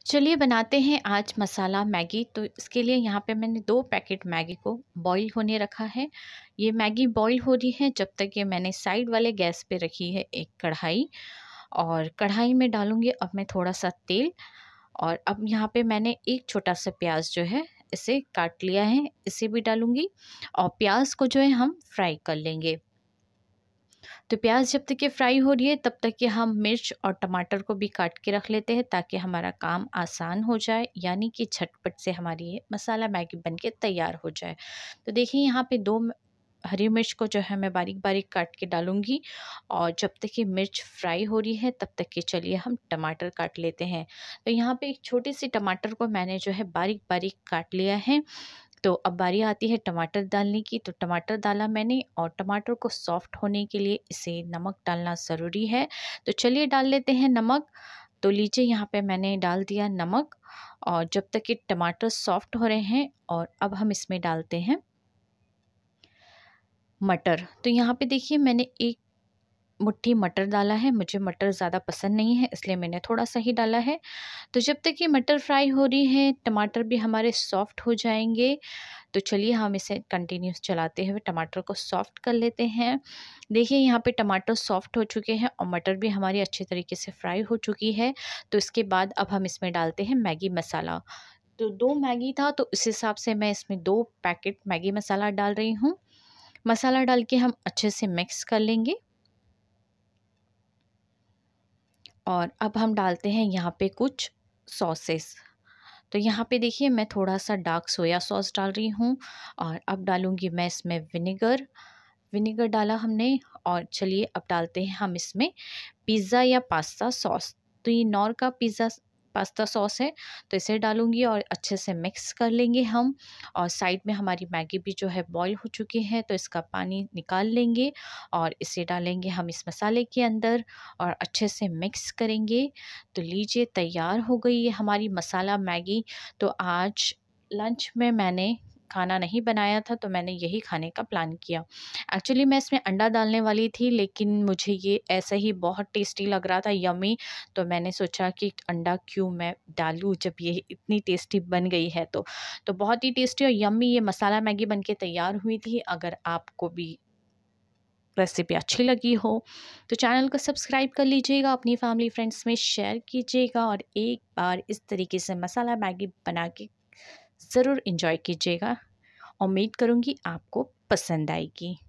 चलिए बनाते हैं आज मसाला मैगी। तो इसके लिए यहाँ पे मैंने 2 पैकेट मैगी को बॉईल होने रखा है। ये मैगी बॉईल हो रही है जब तक ये मैंने साइड वाले गैस पे रखी है एक कढ़ाई, और कढ़ाई में डालूँगी अब मैं थोड़ा-सा तेल। और अब यहाँ पे मैंने एक छोटा-सा प्याज जो है इसे काट लिया है, इसे भी डालूँगी और प्याज को जो है हम फ्राई कर लेंगे। तो प्याज जब तक ये फ्राई हो रही है तब तक ये हम मिर्च और टमाटर को भी काट के रख लेते हैं ताकि हमारा काम आसान हो जाए, यानी कि झटपट से हमारी ये मसाला मैगी बन के तैयार हो जाए। तो देखिए यहाँ पे 2 हरी मिर्च को जो है मैं बारीक बारीक काट के डालूँगी, और जब तक ये मिर्च फ्राई हो रही है तब तक के चलिए हम टमाटर काट लेते हैं। तो यहाँ पे एक छोटी सी टमाटर को मैंने जो है बारीक बारीक काट लिया है। तो अब बारी आती है टमाटर डालने की। तो टमाटर डाला मैंने, और टमाटर को सॉफ्ट होने के लिए इसे नमक डालना ज़रूरी है। तो चलिए डाल लेते हैं नमक। तो लीजिए यहाँ पे मैंने डाल दिया नमक, और जब तक ये टमाटर सॉफ्ट हो रहे हैं, और अब हम इसमें डालते हैं मटर। तो यहाँ पे देखिए मैंने एक मुट्ठी मटर डाला है। मुझे मटर ज़्यादा पसंद नहीं है इसलिए मैंने थोड़ा सा ही डाला है। तो जब तक ये मटर फ्राई हो रही है, टमाटर भी हमारे सॉफ्ट हो जाएंगे। तो चलिए हम इसे कंटिन्यूस चलाते हुए टमाटर को सॉफ्ट कर लेते हैं। देखिए यहाँ पे टमाटर सॉफ्ट हो चुके हैं और मटर भी हमारी अच्छे तरीके से फ्राई हो चुकी है। तो इसके बाद अब हम इसमें डालते हैं मैगी मसाला। तो 2 मैगी था तो उस हिसाब से मैं इसमें 2 पैकेट मैगी मसाला डाल रही हूँ। मसाला डाल के हम अच्छे से मिक्स कर लेंगे, और अब हम डालते हैं यहाँ पे कुछ सॉसेस। तो यहाँ पे देखिए मैं थोड़ा सा डार्क सोया सॉस डाल रही हूँ, और अब डालूँगी मैं इसमें विनेगर। विनेगर डाला हमने, और चलिए अब डालते हैं हम इसमें पिज़्ज़ा या पास्ता सॉस। तो ये नॉर का पिज़्ज़ा पास्ता सॉस है, तो इसे डालूँगी और अच्छे से मिक्स कर लेंगे हम। और साइड में हमारी मैगी भी जो है बॉईल हो चुकी है, तो इसका पानी निकाल लेंगे और इसे डालेंगे हम इस मसाले के अंदर और अच्छे से मिक्स करेंगे। तो लीजिए तैयार हो गई है हमारी मसाला मैगी। तो आज लंच में मैंने खाना नहीं बनाया था, तो मैंने यही खाने का प्लान किया। एक्चुअली मैं इसमें अंडा डालने वाली थी, लेकिन मुझे ये ऐसा ही बहुत टेस्टी लग रहा था, यम्मी। तो मैंने सोचा कि अंडा क्यों मैं डालूँ जब ये इतनी टेस्टी बन गई है। तो बहुत ही टेस्टी और यम्मी ये मसाला मैगी बन के तैयार हुई थी। अगर आपको भी रेसिपी अच्छी लगी हो तो चैनल को सब्सक्राइब कर लीजिएगा, अपनी फैमिली फ्रेंड्स में शेयर कीजिएगा, और एक बार इस तरीके से मसाला मैगी बना के ज़रूर एंजॉय कीजिएगा। उम्मीद करूँगी आपको पसंद आएगी।